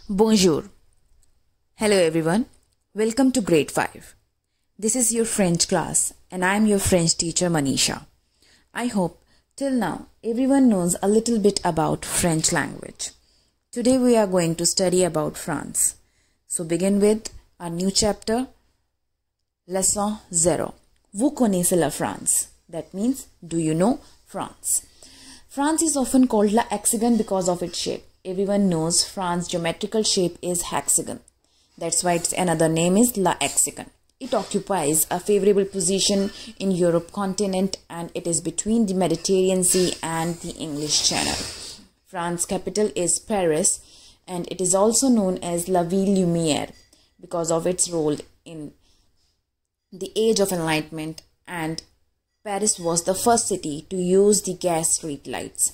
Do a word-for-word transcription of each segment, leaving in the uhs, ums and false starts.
Bonjour. Hello everyone. Welcome to grade five. This is your French class and I am your French teacher Manisha. I hope till now everyone knows a little bit about French language. Today we are going to study about France. So begin with our new chapter, Leçon zero. Vous connaissez la France? That means, do you know France? France is often called la hexagon because of its shape. Everyone knows France's geometrical shape is hexagon. That's why its another name is la hexagon. It occupies a favorable position in Europe continent and it is between the Mediterranean Sea and the English Channel. France's capital is Paris and it is also known as La Ville Lumière because of its role in the Age of Enlightenment, and Paris was the first city to use the gas street lights.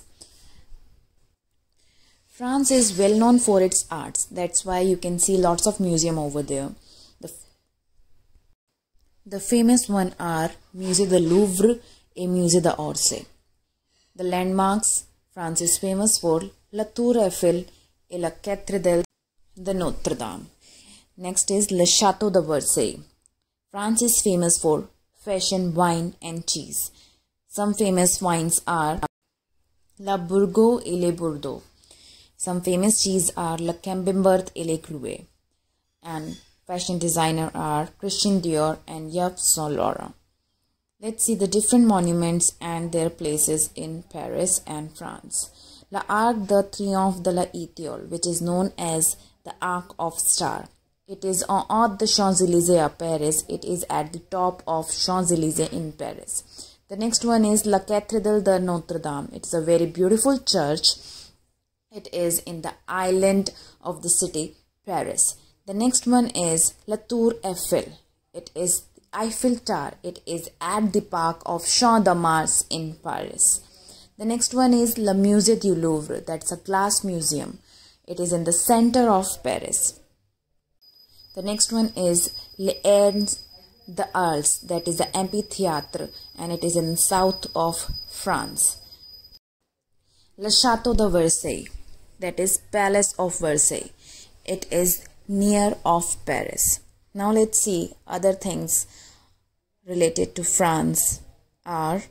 France is well known for its arts. That's why you can see lots of museums over there. The, the famous one are Musée du Louvre and Musée d'Orsay. The landmarks, France is famous for La Tour Eiffel and La Cathédrale de Notre Dame. Next is Le Château de Versailles. France is famous for fashion, wine and cheese. Some famous wines are La Bourgogne et Le Bordeaux. Some famous cheese are Le Camembert et Le Clouet. And fashion designer are Christian Dior and Yves Saint Laurent. Let's see the different monuments and their places in Paris and France. La Arc de Triomphe de l'Étoile, which is known as the Arc of Star. It is on Haute de Champs-Élysées at Paris. It is at the top of Champs-Élysées in Paris. The next one is La Cathédrale de Notre Dame. It is a very beautiful church. It is in the island of the city, Paris. The next one is La Tour Eiffel. It is the Eiffel Tower. It is at the park of Champ de Mars in Paris. The next one is Le Musée du Louvre. That's a glass museum. It is in the center of Paris. The next one is Les Arènes d'Arles. That is the amphitheatre and it is in the south of France. Le Château de Versailles. That is Palace of Versailles. It is near of Paris. Now let's see other things related to France are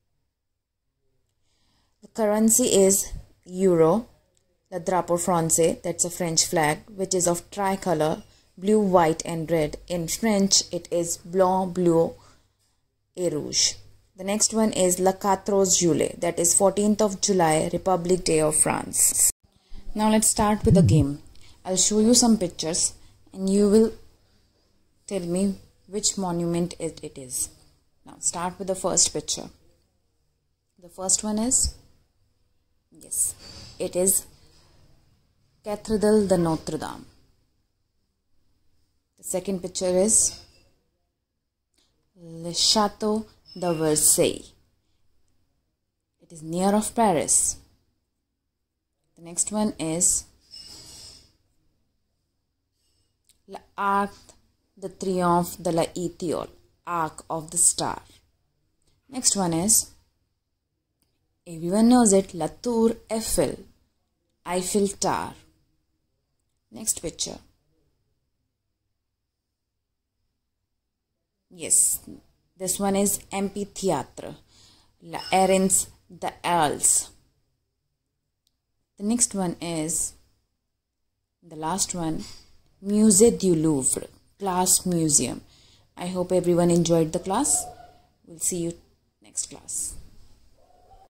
the currency is euro, the drapeau français, that's a French flag, which is of tricolor, blue, white and red. In French it is blanc, bleu et rouge. The next one is Le quatorze juillet, that is fourteenth of July, Republic Day of France. Now let's start with the game. I'll show you some pictures and you will tell me which monument it, it is. Now start with the first picture. The first one is, yes, it is Cathédrale de Notre Dame. The second picture is Le Château de Versailles. It is near of Paris. The next one is L'Arc de Triomphe de l'Étoile, Arc of the Star. Next one is, everyone knows it, La Tour Eiffel, Eiffel Tower. Next picture. Yes, this one is amphitheatre, La Arènes d'Arles. The next one is, the last one, Musée du Louvre, Glass Museum. I hope everyone enjoyed the class. We'll see you next class.